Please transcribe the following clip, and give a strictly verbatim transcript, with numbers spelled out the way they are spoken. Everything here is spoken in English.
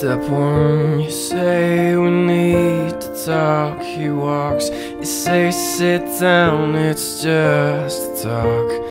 Step one, you say we need to talk. He walks, you say sit down, it's just a talk.